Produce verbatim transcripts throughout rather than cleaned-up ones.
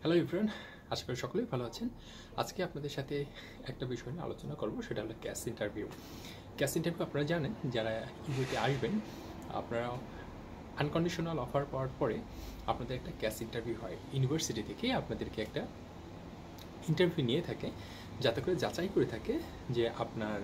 Hello everyone, আশা করি সকলেই ভালো আছেন। আজকে আপনাদের সাথে একটা বিষয় নিয়ে আলোচনা করব, সেটা হলো ক্যাস ইন্টারভিউ। ক্যাস ইন্টারভিউ আপনারা জানেন, যারা ইউএতে আসবেন, আপনারা আনকন্ডিশনাল অফার পাওয়ার পরে আপনাদের একটা ক্যাস ইন্টারভিউ হয়। ইউনিভার্সিটি থেকে আপনাদেরকে একটা ইন্টারভিউ নিয়ে থাকে, যাতে করে যাচাই করে থাকে যে আপনার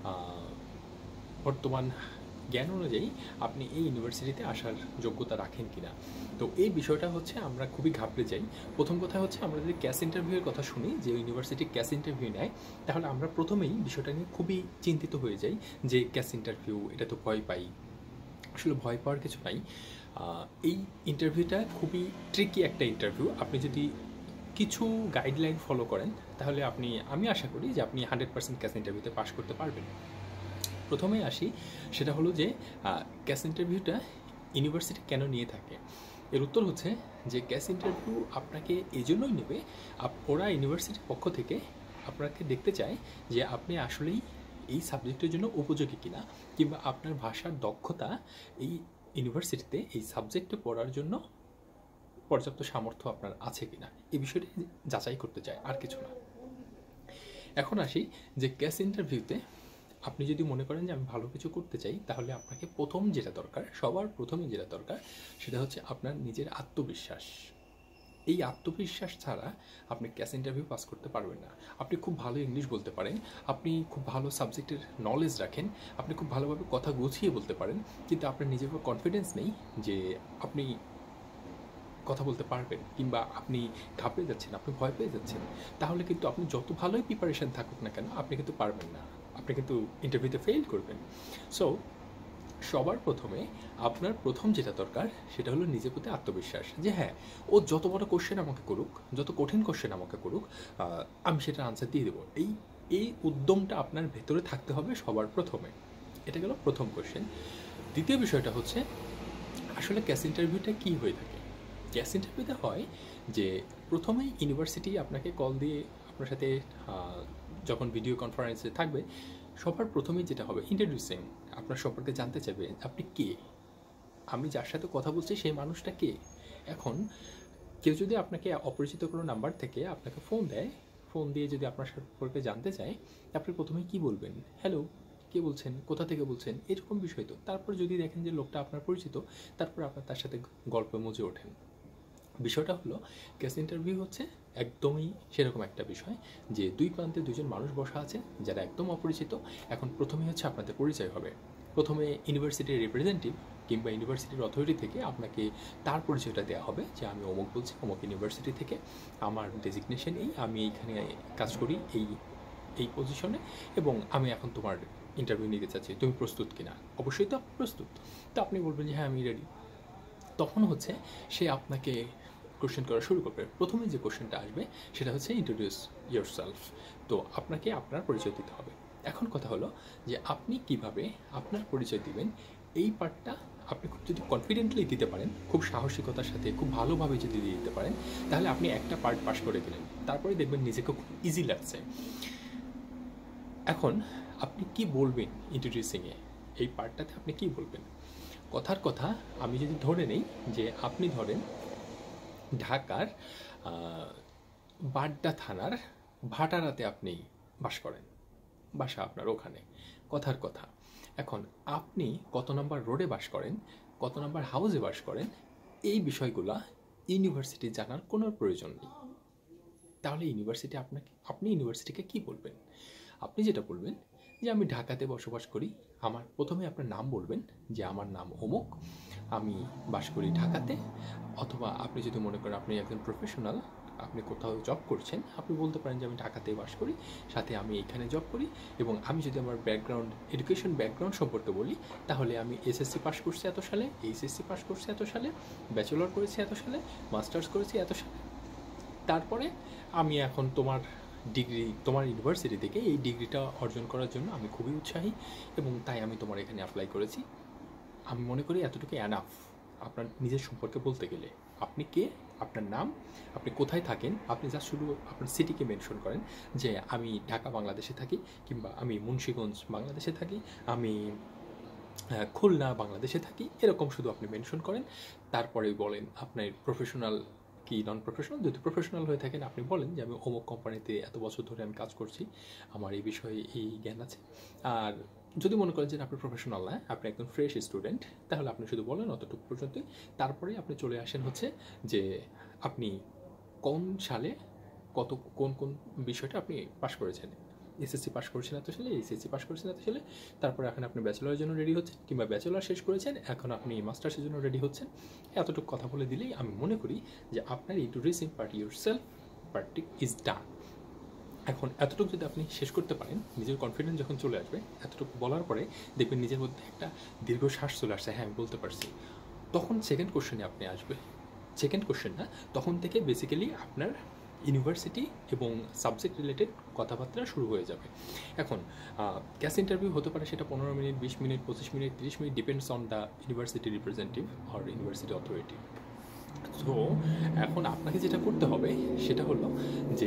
বর্তমান জ্ঞান অনুযায়ী আপনি এই ইউনিভার্সিটিতে আসার যোগ্যতা রাখেন কিনা। তো এই বিষয়টা হচ্ছে আমরা খুবই ঘাবড়ে যাই। প্রথম কথা হচ্ছে, আমরা যদি ক্যাস ইন্টারভিউয়ের কথা শুনি যে ইউনিভার্সিটি ক্যাস ইন্টারভিউ নেয়, তাহলে আমরা প্রথমেই বিষয়টা নিয়ে খুবই চিন্তিত হয়ে যাই যে ক্যাস ইন্টারভিউ, এটা তো ভয় পাই। আসলে ভয় পাওয়ার কিছু নাই। এই ইন্টারভিউটা খুবই ট্রিকি একটা ইন্টারভিউ। আপনি যদি কিছু গাইডলাইন ফলো করেন, তাহলে আপনি আমি আশা করি যে আপনি হান্ড্রেড পার্সেন্ট ক্যাস ইন্টারভিউতে পাস করতে পারবেন। প্রথমে আসি, সেটা হলো যে ক্যাস ইন্টারভিউটা ইউনিভার্সিটি কেন নিয়ে থাকে। এর উত্তর হচ্ছে যে ক্যাস ইন্টারভিউ আপনাকে এই জন্যই নেবে, ওরা ইউনিভার্সিটির পক্ষ থেকে আপনাকে দেখতে চায় যে আপনি আসলেই এই সাবজেক্টের জন্য উপযোগী কিনা, কিংবা আপনার ভাষার দক্ষতা এই ইউনিভার্সিটিতে এই সাবজেক্টে পড়ার জন্য পর্যাপ্ত সামর্থ্য আপনার আছে কিনা, এই বিষয়টি যাচাই করতে চায়, আর কিছু না। এখন আসি যে ক্যাস ইন্টারভিউতে আপনি যদি মনে করেন যে আমি ভালো কিছু করতে চাই, তাহলে আপনাকে প্রথম যেটা দরকার, সবার প্রথমে যেটা দরকার, সেটা হচ্ছে আপনার নিজের আত্মবিশ্বাস। এই আত্মবিশ্বাস ছাড়া আপনি ক্যাস ইন্টারভিউ পাস করতে পারবেন না। আপনি খুব ভালো ইংলিশ বলতে পারেন, আপনি খুব ভালো সাবজেক্টের নলেজ রাখেন, আপনি খুব ভালোভাবে কথা গুছিয়ে বলতে পারেন, কিন্তু আপনার নিজের উপর কনফিডেন্স নেই যে আপনি কথা বলতে পারবেন, কিংবা আপনি ঘাবড়ে যাচ্ছেন, আপনি ভয় পেয়ে যাচ্ছেন, তাহলে কিন্তু আপনি যত ভালোই প্রিপারেশন থাকুক না কেন, আপনি কিন্তু পারবেন না, আপনি কিন্তু ইন্টারভিউতে ফেল করবেন। সো সবার প্রথমে আপনার প্রথম যেটা দরকার, সেটা হলো নিজের প্রতি আত্মবিশ্বাস, যে হ্যাঁ, ও যত বড় কোশ্চেন আমাকে করুক, যত কঠিন কোশ্চেন আমাকে করুক, আমি সেটার আনসার দিয়ে দেবো। এই এই উদ্যমটা আপনার ভেতরে থাকতে হবে সবার প্রথমে। এটা গেল প্রথম কোশ্চেন। দ্বিতীয় বিষয়টা হচ্ছে, আসলে ক্যাস ইন্টারভিউটা কী হয়ে থাকে। ক্যাস ইন্টারভিউতে হয় যে প্রথমেই ইউনিভার্সিটি আপনাকে কল দিয়ে আপনার সাথে যখন ভিডিও কনফারেন্সে থাকবে, সবার প্রথমেই যেটা হবে ইন্ট্রোডিউসিং, আপনার সম্পর্কে জানতে চাইবে আপনি কে, আমি যার সাথে কথা বলছি সেই মানুষটা কে। এখন কেউ যদি আপনাকে অপরিচিত কোনো নাম্বার থেকে আপনাকে ফোন দেয়, ফোন দিয়ে যদি আপনার সম্পর্কে জানতে চায়, আপনি প্রথমে কি বলবেন? হ্যালো, কে বলছেন, কোথা থেকে বলছেন, এরকম বিষয় তো। তারপর যদি দেখেন যে লোকটা আপনার পরিচিত, তারপর আপনার তার সাথে গল্পে মজে ওঠেন। বিষয়টা হলো, ক্যাস ইন্টারভিউ হচ্ছে একদমই সেরকম একটা বিষয় যে দুই প্রান্তে দুজন মানুষ বসা আছে যারা একদম অপরিচিত। এখন প্রথমে হচ্ছে আপনাদের পরিচয় হবে। প্রথমে ইউনিভার্সিটির রিপ্রেজেন্টেটিভ কিংবা ইউনিভার্সিটির অথরিটি থেকে আপনাকে তার পরিচয়টা দেওয়া হবে যে আমি অমুক বলছি, অমুক ইউনিভার্সিটি থেকে, আমার ডেজিগনেশন এই, আমি এইখানে কাজ করি এই এই পজিশনে, এবং আমি এখন তোমার ইন্টারভিউ নিতে চাচ্ছি, তুমি প্রস্তুত কিনা। অবশ্যই তো আপনি প্রস্তুত। তো আপনি বলবেন যে হ্যাঁ, আমি রেডি। তখন হচ্ছে সে আপনাকে কোশ্চেন করা শুরু করবে। প্রথমে যে কোশ্চেনটা আসবে সেটা হচ্ছে ইন্ট্রোডিউস ইয়োরসেলফ। তো আপনাকে আপনার পরিচয় দিতে হবে। এখন কথা হলো যে আপনি কিভাবে আপনার পরিচয় দিবেন, এই পার্টটা আপনি খুব যদি কনফিডেন্টলি দিতে পারেন, খুব সাহসিকতার সাথে, খুব ভালোভাবে যদি দিয়ে দিতে পারেন, তাহলে আপনি একটা পার্ট পাস করে দিলেন। তারপরে দেখবেন নিজেকে খুব ইজি লাগছে। এখন আপনি কি বলবেন ইন্ট্রোডিউসিংয়ে, এই পার্টটাতে আপনি কি বলবেন? কথার কথা আমি যদি ধরে নেই যে আপনি ধরেন ঢাকার বাড্ডা থানার ভাটারাতে আপনি বাস করেন, বাসা আপনার ওখানে। কথার কথা, এখন আপনি কত নম্বর রোডে বাস করেন, কত নম্বর হাউসে বাস করেন, এই বিষয়গুলো ইউনিভার্সিটি জানার কোনো প্রয়োজন নেই। তাহলে ইউনিভার্সিটি আপনাকে আপনি ইউনিভার্সিটিকে কি বলবেন? আপনি যেটা বলবেন যে আমি ঢাকাতে বসবাস করি। আমার প্রথমে আপনার নাম বলবেন যে আমার নাম অমুক, আমি বাস করি ঢাকাতে। অথবা আপনি যদি মনে করেন আপনি একজন প্রফেশনাল, আপনি কোথাও জব করছেন, আপনি বলতে পারেন যে আমি ঢাকাতেই বাস করি, সাথে আমি এখানে জব করি। এবং আমি যদি আমার ব্যাকগ্রাউন্ড, এডুকেশন ব্যাকগ্রাউন্ড সম্পর্কে বলি, তাহলে আমি এসএসসি পাস করছি এত সালে, এইচএসসি পাস করছি এত সালে, ব্যাচেলর করেছি এত সালে, মাস্টার্স করেছি এত সালে। তারপরে আমি এখন তোমার ডিগ্রি, তোমার ইউনিভার্সিটি থেকে এই ডিগ্রিটা অর্জন করার জন্য আমি খুবই উৎসাহী, এবং তাই আমি তোমার এখানে অ্যাপ্লাই করেছি। আমি মনে করি এতটুকু অ্যানাফ আপনার নিজের সম্পর্কে বলতে গেলে। আপনি কে, আপনার নাম, আপনি কোথায় থাকেন, আপনি যা শুধু আপনার সিটিকে মেনশন করেন যে আমি ঢাকা বাংলাদেশে থাকি, কিংবা আমি মুন্সিগঞ্জ বাংলাদেশে থাকি, আমি খুলনা বাংলাদেশে থাকি, এরকম শুধু আপনি মেনশন করেন। তারপরে বলেন আপনার প্রফেশনাল কি নন প্রফেশনাল? যদি প্রফেশনাল হয়ে থাকেন আপনি বলেন যে আমি অমুক কোম্পানিতে এত বছর ধরে আমি কাজ করছি, আমার এই বিষয়ে এই জ্ঞান আছে। আর যদি মনে করেন যে আপনি প্রফেশনাল না, আপনি একদম ফ্রেশ স্টুডেন্ট, তাহলে আপনি শুধু বলেন অতটুকু পর্যন্তই। তারপরে আপনি চলে আসেন হচ্ছে যে আপনি কোন সালে কত কোন কোন বিষয়টা আপনি পাশ করেছেন। এসএসসি পাশ করেছেন এত সালে, এইচএসসি পাশ করেছেন এত সালে, তারপরে এখন আপনি ব্যাচেলারের জন্য রেডি হচ্ছেন, কিংবা ব্যাচেলার শেষ করেছেন এখন আপনি মাস্টার্সের জন্য রেডি হচ্ছেন। এতটুকু কথা বলে দিলেই আমি মনে করি যে আপনার এই to receive party yourself party is done. এখন এতটুকু যদি আপনি শেষ করতে পারেন, নিজের কনফিডেন্স যখন চলে আসবে, এতটুকু বলার পরে দেখবেন নিজের মধ্যে একটা দীর্ঘ শ্বাস চলে আসছে, হ্যাঁ আমি বলতে পারছি। তখন সেকেন্ড কোশ্চেনে আপনি আসবে। সেকেন্ড কোশ্চেন না, তখন থেকে বেসিক্যালি আপনার ইউনিভার্সিটি এবং সাবজেক্ট রিলেটেড কথাবার্তা শুরু হয়ে যাবে। এখন ক্যাস ইন্টারভিউ হতে পারে সেটা পনেরো মিনিট, বিশ মিনিট, পঁচিশ মিনিট, তিরিশ minute, depends on the university representative or university authority. তো এখন আপনাকে যেটা করতে হবে সেটা হলো যে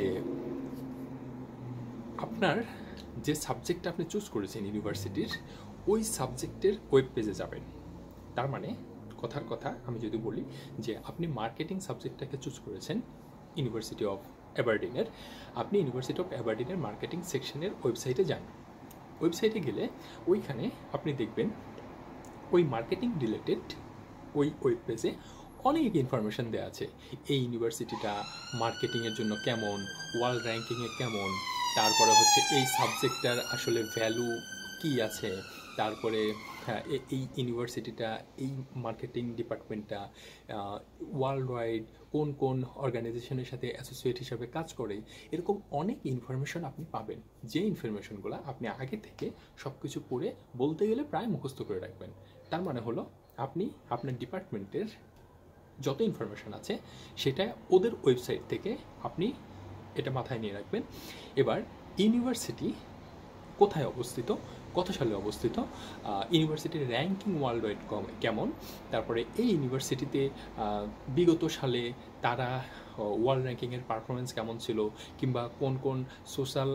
আপনার যে সাবজেক্টটা আপনি চুজ করেছেন ইউনিভার্সিটির, ওই সাবজেক্টের ওয়েব পেজে যাবেন। তার মানে কথার কথা আমি যদি বলি যে আপনি মার্কেটিং সাবজেক্টটাকে চুজ করেছেন ইউনিভার্সিটি অফ অ্যাবারডিনের, আপনি ইউনিভার্সিটি অফ অ্যাবারডিনের মার্কেটিং সেকশনের ওয়েবসাইটে যান। ওয়েবসাইটে গেলে ওইখানে আপনি দেখবেন ওই মার্কেটিং রিলেটেড ওই ওয়েব পেজে অনেক ইনফরমেশান দেওয়া আছে। এই ইউনিভার্সিটিটা মার্কেটিংয়ের জন্য কেমন, ওয়ার্ল্ড র্যাঙ্কিংয়ে কেমন, তারপরে হচ্ছে এই সাবজেক্টটার আসলে ভ্যালু কী আছে, তারপরে হ্যাঁ এই ইউনিভার্সিটিটা, এই মার্কেটিং ডিপার্টমেন্টটা ওয়ার্ল্ড ওয়াইড কোন কোন অর্গানাইজেশনের সাথে অ্যাসোসিয়েট হিসাবে কাজ করে, এরকম অনেক ইনফরমেশন আপনি পাবেন। যে ইনফরমেশনগুলো আপনি আগে থেকে সব কিছু পড়ে বলতে গেলে প্রায় মুখস্থ করে রাখবেন। তার মানে হলো আপনি আপনার ডিপার্টমেন্টের যত ইনফরমেশন আছে সেটা ওদের ওয়েবসাইট থেকে আপনি এটা মাথায় নিয়ে রাখবেন। এবার ইউনিভার্সিটি কোথায় অবস্থিত, কত সালে অবস্থিত, ইউনিভার্সিটির র্যাঙ্কিং ওয়ার্ল্ড ওয়াইড কেমন, তারপরে এই ইউনিভার্সিটিতে বিগত সালে তারা ওয়ার্ল্ড র্যাঙ্কিংয়ের পারফরমেন্স কেমন ছিল, কিংবা কোন কোন সোশ্যাল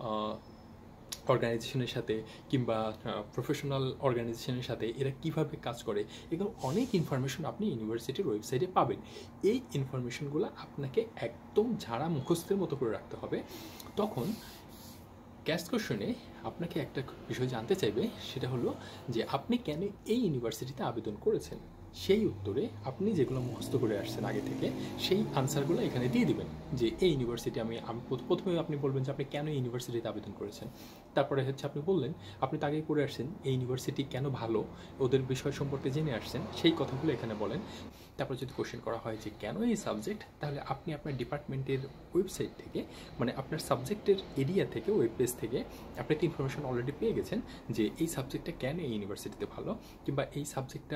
অর্গানাইজেশনের সাথে কিংবা প্রফেশনাল অর্গানাইজেশনের সাথে এরা কীভাবে কাজ করে, এগুলো অনেক ইনফরমেশন আপনি ইউনিভার্সিটির ওয়েবসাইটে পাবেন। এই ইনফরমেশনগুলো আপনাকে একদম ঝাড়া মুখস্থের মতো করে রাখতে হবে। তখন ক্যাস কোশ্চেনে আপনাকে একটা বিষয় জানতে চাইবে, সেটা হলো যে আপনি কেন এই ইউনিভার্সিটিতে আবেদন করেছেন। সেই উত্তরে আপনি যেগুলো মুখস্থ করে আসছেন আগে থেকে, সেই আনসারগুলো এখানে দিয়ে দিবেন যে এই ইউনিভার্সিটি আমি আমি প্রথমে আপনি বলবেন যে আপনি কেন এই ইউনিভার্সিটিতে আবেদন করেছেন। তারপরে হচ্ছে আপনি বললেন আপনি তো আগেই পড়ে আসছেন এই ইউনিভার্সিটি কেন ভালো, ওদের বিষয় সম্পর্কে জেনে আসছেন, সেই কথাগুলো এখানে বলেন। তারপরে যদি কোশ্চেন করা হয় যে কেন এই সাবজেক্ট, তাহলে আপনি আপনার ডিপার্টমেন্টের ওয়েবসাইট থেকে, মানে আপনার সাবজেক্টের এরিয়া থেকে, ওয়েব পেজ থেকে আপনি একটা ইনফরমেশন অলরেডি পেয়ে গেছেন যে এই সাবজেক্টটা কেন এই ইউনিভার্সিটিতে ভালো, কিংবা এই সাবজেক্টটা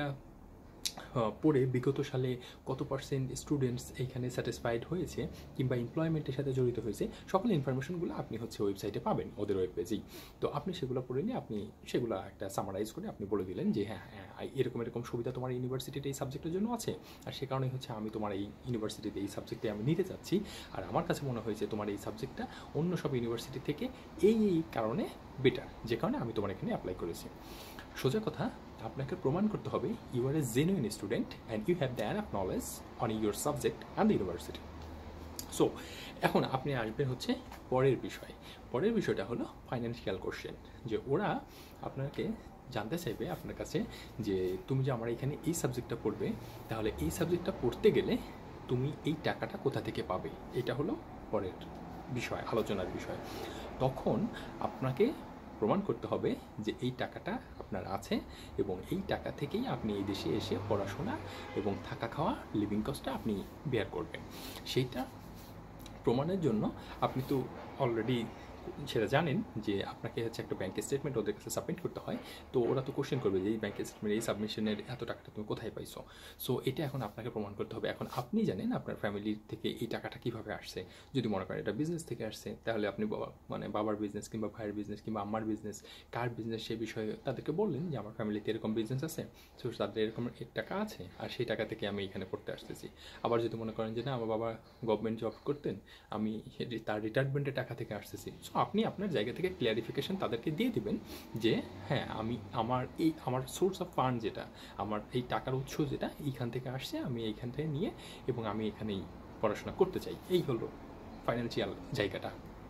পড়ে বিগত সালে কত পার্সেন্ট স্টুডেন্টস এইখানে স্যাটিসফাইড হয়েছে কিংবা এমপ্লয়মেন্টের সাথে জড়িত হয়েছে, সকল ইনফরমেশনগুলো আপনি হচ্ছে ওয়েবসাইটে পাবেন ওদের ওয়েব পেজেই। তো আপনি সেগুলো পড়ে নিয়ে আপনি সেগুলো একটা সামারাইজ করে আপনি বলে দিলেন যে হ্যাঁ হ্যাঁ এরকম এরকম সুবিধা তোমার ইউনিভার্সিটিতে এই সাবজেক্টের জন্য আছে, আর সে কারণেই হচ্ছে আমি তোমার এই ইউনিভার্সিটিতে এই সাবজেক্টে আমি নিতে চাচ্ছি, আর আমার কাছে মনে হয়েছে তোমার এই সাবজেক্টটা অন্য সব ইউনিভার্সিটি থেকে এই এই কারণে বেটার, যে কারণে আমি তোমার এখানে অ্যাপ্লাই করেছি। সোজা কথা, আপনাকে প্রমাণ করতে হবে you are a genuine student and you have the enough knowledge on your subject and the university. So এখন আপনি আসবেন হচ্ছে পরের বিষয়। পরের বিষয়টা হলো ফাইন্যান্সিয়াল কোশ্চেন, যে ওরা আপনাকে জানতে চাইবে আপনার কাছে যে তুমি যে আমার এখানে এই সাবজেক্টটা পড়বে, তাহলে এই সাবজেক্টটা পড়তে গেলে তুমি এই টাকাটা কোথা থেকে পাবে, এটা হলো পরের বিষয়, আলোচনার বিষয়। তখন আপনাকে প্রমাণ করতে হবে যে এই টাকাটা আপনার আছে এবং এই টাকা থেকেই আপনি এই দেশে এসে পড়াশোনা এবং থাকা খাওয়া লিভিং কস্টটা আপনি বেয়ার করবেন। সেইটা প্রমাণের জন্য আপনি তো অলরেডি সেটা জানেন যে আপনাকে হচ্ছে একটা ব্যাঙ্ক স্টেটমেন্ট ওদের কাছে সাবমিট করতে হয়। তো ওরা তো কোশ্চেন করবে যে এই ব্যাঙ্ক স্টেটমেন্ট, এই সাবমিশনের এত টাকাটা তুমি কোথায় পাইছো। সো এটা এখন আপনাকে প্রমাণ করতে হবে। এখন আপনি জানেন আপনার ফ্যামিলির থেকে এই টাকাটা কীভাবে আসছে। যদি মনে করেন এটা বিজনেস থেকে আসছে, তাহলে আপনি বাবা মানে বাবার বিজনেস কিংবা ভাইয়ের বিজনেস কিংবা আমার বিজনেস, কার বিজনেস সে বিষয়ে তাদেরকে বললেন যে আমার ফ্যামিলিতে এরকম বিজনেস আছে, সো তাদের এরকম টাকা আছে আর সেই টাকা থেকে আমি এখানে পড়তে আসতেছি। আবার যদি মনে করেন যে না আমার বাবা গভর্নমেন্ট জব করতেন, আমি তার রিটায়ারমেন্টের টাকা থেকে আসতেছি, সো আপনি আপনার জায়গা থেকে ক্লিয়ারিফিকেশন তাদেরকে দিয়ে দিবেন যে হ্যাঁ আমি আমার এই আমার সোর্স অফ ফান্ড যেটা, আমার এই টাকার উৎস যেটা এইখান থেকে আসছে, আমি এইখান থেকে নিয়ে এবং আমি এখানেই পড়াশোনা করতে চাই। এই হলো ফাইন্যান্সিয়াল জায়গাটা।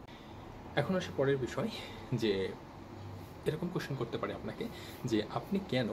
এখন আসে পরের বিষয়, যে এরকম কোশ্চেন করতে পারে আপনাকে যে আপনি কেন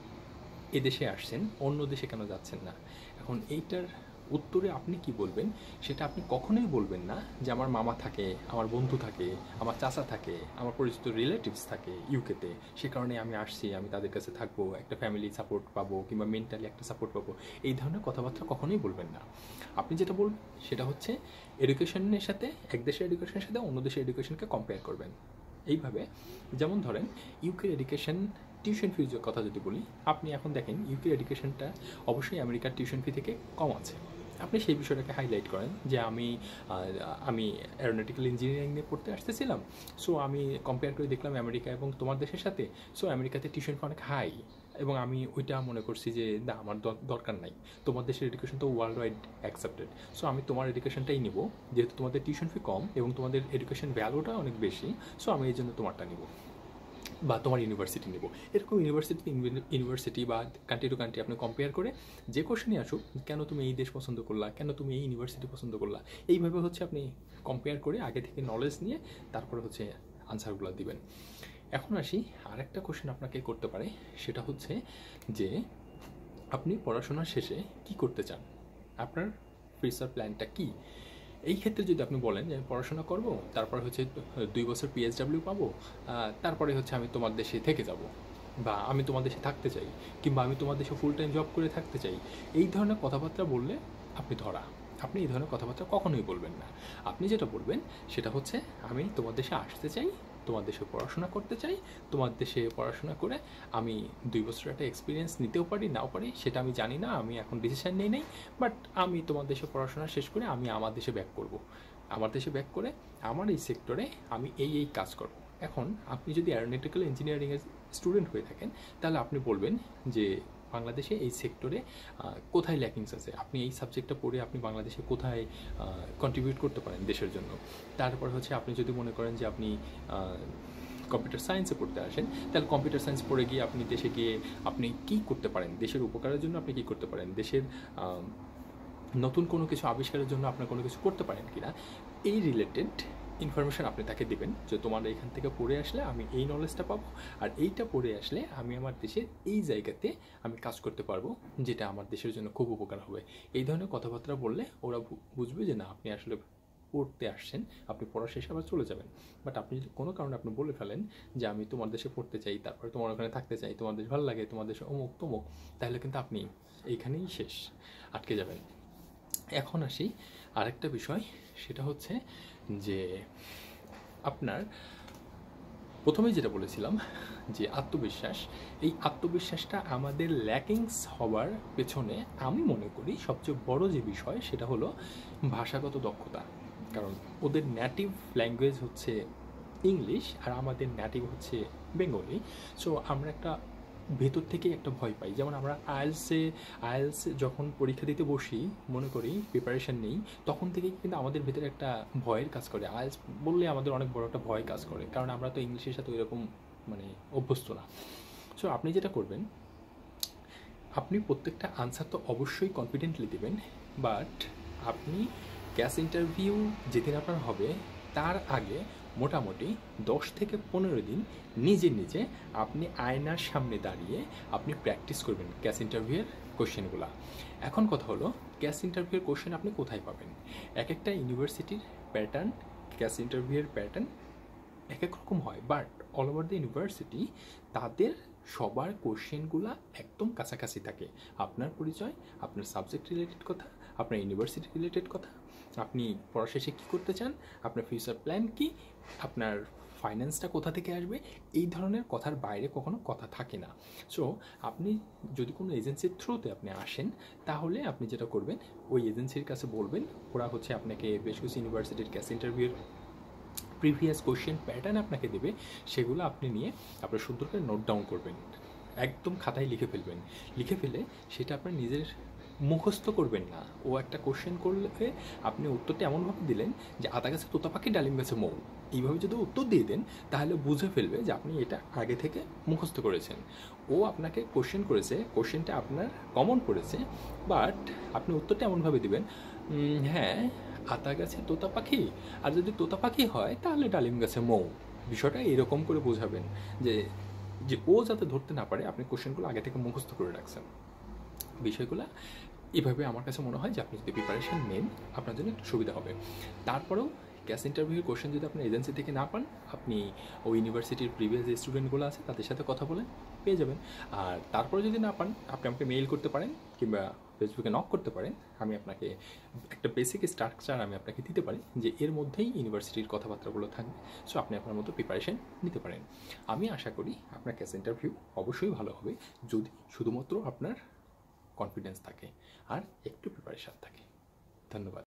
এদেশে আসছেন, অন্য দেশে কেন যাচ্ছেন না। এখন এইটার উত্তরে আপনি কি বলবেন সেটা আপনি কখনোই বলবেন না যে আমার মামা থাকে, আমার বন্ধু থাকে, আমার চাচা থাকে, আমার পরিচিত রিলেটিভস থাকে ইউকেতে, সে কারণে আমি আসছি, আমি তাদের কাছে থাকবো, একটা ফ্যামিলি সাপোর্ট পাবো কিংবা মেন্টালি একটা সাপোর্ট পাবো। এই ধরনের কথাবার্তা কখনোই বলবেন না। আপনি যেটা বলবেন সেটা হচ্ছে এডুকেশনের সাথে, এক দেশের এডুকেশনের সাথে অন্য দেশের এডুকেশনকে কম্পেয়ার করবেন। এইভাবে, যেমন ধরেন ইউকের এডুকেশন টিউশন ফিজের কথা যদি বলি, আপনি এখন দেখেন ইউকের এডুকেশনটা অবশ্যই আমেরিকার টিউশন ফি থেকে কম আছে। আপনি সেই বিষয়টাকে হাইলাইট করেন যে আমি আমি অ্যারোনটিক্যাল ইঞ্জিনিয়ারিং নিয়ে পড়তে আসতেছিলাম, সো আমি কম্পেয়ার করে দেখলাম আমেরিকা এবং তোমার দেশের সাথে, সো আমেরিকাতে টিউশন ফি অনেক হাই, এবং আমি ওইটা মনে করছি যে না আমার দরকার নাই, তোমার দেশের এডুকেশন তো ওয়ার্ল্ড ওয়াইড অ্যাকসেপ্টেড, সো আমি তোমার এডুকেশনটাই নিব, যেহেতু তোমাদের টিউশন ফি কম এবং তোমাদের এডুকেশন ভ্যালুটা অনেক বেশি, সো আমি এই জন্য তোমারটা নিব বা তোমার ইউনিভার্সিটি নেব। এরকম ইউনিভার্সিটি ইউনিভার্সিটি বা কান্ট্রি টু কান্ট্রি আপনি কম্পেয়ার করে যে কোশ্চেনই আসুক, কেন তুমি এই দেশ পছন্দ করলা, কেন তুমি এই ইউনিভার্সিটি পছন্দ করলা, এইভাবে হচ্ছে আপনি কম্পেয়ার করে আগে থেকে নলেজ নিয়ে তারপরে হচ্ছে আনসারগুলো দিবেন। এখন আসি আরেকটা কোশ্চেন আপনাকে করতে পারে, সেটা হচ্ছে যে আপনি পড়াশোনার শেষে কি করতে চান, আপনার ফিউচার প্ল্যানটা কী। এই ক্ষেত্রে যদি আপনি বলেন যে আমি পড়াশোনা করব, তারপরে হচ্ছে দুই বছর পিএইচডাব্লিউ পাবো, তারপরে হচ্ছে আমি তোমার দেশে থেকে যাব, বা আমি তোমার দেশে থাকতে চাই, কিংবা আমি তোমার দেশে ফুল টাইম জব করে থাকতে চাই, এই ধরনের কথাবার্তা বললে আপনি ধরা। আপনি এই ধরনের কথাবার্তা কখনোই বলবেন না। আপনি যেটা বলবেন সেটা হচ্ছে আমি তোমার দেশে আসতে চাই, তোমার দেশে পড়াশোনা করতে চাই, তোমার দেশে পড়াশোনা করে আমি দুই বছর একটা এক্সপিরিয়েন্স নিতেও পারি নাও পারি সেটা আমি জানি না, আমি এখন ডিসিশন নেই নেই বাট আমি তোমার দেশে পড়াশোনা শেষ করে আমি আমার দেশে ব্যাক করব, আমার দেশে ব্যাক করে আমার এই সেক্টরে আমি এই এই কাজ করব। এখন আপনি যদি অ্যারোনটিক্যাল ইঞ্জিনিয়ারিংয়ের স্টুডেন্ট হয়ে থাকেন, তাহলে আপনি বলবেন যে বাংলাদেশে এই সেক্টরে কোথায় ল্যাকিংস আছে, আপনি এই সাবজেক্টটা পড়ে আপনি বাংলাদেশে কোথায় কন্ট্রিবিউট করতে পারেন দেশের জন্য। তারপর হচ্ছে আপনি যদি মনে করেন যে আপনি কম্পিউটার সায়েন্সে পড়তে আসেন, তাহলে কম্পিউটার সায়েন্স পড়ে গিয়ে আপনি দেশে গিয়ে আপনি কী করতে পারেন, দেশের উপকারের জন্য আপনি কী করতে পারেন, দেশের নতুন কোনো কিছু আবিষ্কারের জন্য আপনার কোনো কিছু করতে পারেন কিনা, এই রিলেটেড ইনফরমেশান আপনি তাকে দেবেন যে তোমার এখান থেকে পড়ে আসলে আমি এই নলেজটা পাবো, আর এইটা পড়ে আসলে আমি আমার দেশের এই জায়গাতে আমি কাজ করতে পারবো, যেটা আমার দেশের জন্য খুব উপকার হবে। এই ধরনের কথাবার্তা বললে ওরা বুঝবে যে না আপনি আসলে পড়তে আসছেন, আপনি পড়া শেষে আবার চলে যাবেন। বাট আপনি যদি কোনো কারণে আপনি বলে ফেলেন যে আমি তোমার দেশে পড়তে চাই, তারপরে তোমার ওখানে থাকতে চাই, তোমার দেশ ভালো লাগে, তোমার দেশে অমুক তমুক, তাহলে কিন্তু আপনি এইখানেই শেষ, আটকে যাবেন। এখন আসি আরেকটা বিষয়, সেটা হচ্ছে যে আপনার প্রথমেই যেটা বলেছিলাম যে আত্মবিশ্বাস, এই আত্মবিশ্বাসটা আমাদের ল্যাকিংস হওয়ার পেছনে আমি মনে করি সবচেয়ে বড় যে বিষয় সেটা হলো ভাষাগত দক্ষতা। কারণ ওদের নেটিভ ল্যাঙ্গুয়েজ হচ্ছে ইংলিশ আর আমাদের নেটিভ হচ্ছে বেঙ্গলি, সো আমরা একটা ভেতর থেকে একটা ভয় পাই। যেমন আমরা আইএলসে আইএলসে যখন পরীক্ষা দিতে বসি, মনে করি প্রিপারেশান নেই, তখন থেকেই কিন্তু আমাদের ভেতরে একটা ভয়ের কাজ করে। আইএলস বললে আমাদের অনেক বড় একটা ভয় কাজ করে, কারণ আমরা তো ইংলিশের সাথে ওইরকম মানে অভ্যস্ত না। সো আপনি যেটা করবেন, আপনি প্রত্যেকটা আনসার তো অবশ্যই কনফিডেন্টলি দেবেন, বাট আপনি ক্যাস ইন্টারভিউ যেদিন আপনার হবে তার আগে মোটামুটি দশ থেকে পনেরো দিন নিজে নিজে আপনি আয়নার সামনে দাঁড়িয়ে আপনি প্র্যাকটিস করবেন ক্যাস ইন্টারভিউয়ের কোশ্চেনগুলো। এখন কথা হলো ক্যাস ইন্টারভিউয়ের কোশ্চেন আপনি কোথায় পাবেন। এক একটা ইউনিভার্সিটির প্যাটার্ন, ক্যাস ইন্টারভিউয়ের প্যাটার্ন এক এক রকম হয়, but all over the university তাদের সবার কোশ্চেনগুলো একদম কাছাকাছি থাকে। আপনার পরিচয়, আপনার সাবজেক্ট রিলেটেড কথা, আপনার ইউনিভার্সিটি রিলেটেড কথা, আপনি পড়া শেষে কী করতে চান, আপনার ফিউচার প্ল্যান কী, আপনার ফাইন্যান্সটা কোথা থেকে আসবে, এই ধরনের কথার বাইরে কখনো কথা থাকে না। সো আপনি যদি কোনো এজেন্সির থ্রুতে আপনি আসেন, তাহলে আপনি যেটা করবেন ওই এজেন্সির কাছে বলবেন, ওরা হচ্ছে আপনাকে বেশ কিছু ইউনিভার্সিটির ক্যাস ইন্টারভিউর প্রিভিয়াস কোশ্চেন প্যাটার্ন আপনাকে দেবে, সেগুলো আপনি নিয়ে আপনার সুন্দর করে নোট ডাউন করবেন, একদম খাতায় লিখে ফেলবেন। লিখে ফেলে সেটা আপনার নিজের মুখস্থ করবেন না। ও একটা কোশ্চেন করলে আপনি উত্তরটা এমনভাবে দিলেন যে আদা গাছে তোতা পাখি ডালিম গাছে মৌ, এইভাবে যদি উত্তর দিয়ে দেন তাহলে বুঝে ফেলবে যে আপনি এটা আগে থেকে মুখস্থ করেছেন। ও আপনাকে কোশ্চেন করেছে, কোশ্চেনটা আপনার কমন পড়েছে, বাট আপনি উত্তরটা এমনভাবে দিবেন উম, হ্যাঁ, আতা গাছে তোতা পাখি, আর যদি তোতা পাখি হয় তাহলে ডালিম গাছে মৌ। বিষয়টা এরকম করে বোঝাবেন যে যে ও যাতে ধরতে না পারে, আপনি কোশ্চেনগুলো আগে থেকে মুখস্থ করে রাখছেন। বিষয়গুলো এভাবে আমার কাছে মনে হয় যে আপনি যদি প্রিপারেশন নেন আপনার জন্য একটু সুবিধা হবে। তারপরেও ক্যাস ইন্টারভিউর কোশ্চেন যদি আপনার এজেন্সি থেকে না পান, আপনি ওই ইউনিভার্সিটির প্রিভিয়াস যে স্টুডেন্টগুলো আছে তাদের সাথে কথা বলে পেয়ে যাবেন। আর তারপরে যদি না পান, আপনি আমাকে মেইল করতে পারেন কিংবা ফেসবুকে নক করতে পারেন। আমি আপনাকে একটা বেসিক স্ট্রাকচার আমি আপনাকে দিতে পারি যে এর মধ্যেই ইউনিভার্সিটির কথাবার্তাগুলো থাকবে। সো আপনি আপনার মতো প্রিপারেশন নিতে পারেন। আমি আশা করি আপনার ক্যাস ইন্টারভিউ অবশ্যই ভালো হবে, যদি শুধুমাত্র আপনার কনফিডেন্স থাকে আর একটু প্রিপারেশান থাকে। ধন্যবাদ।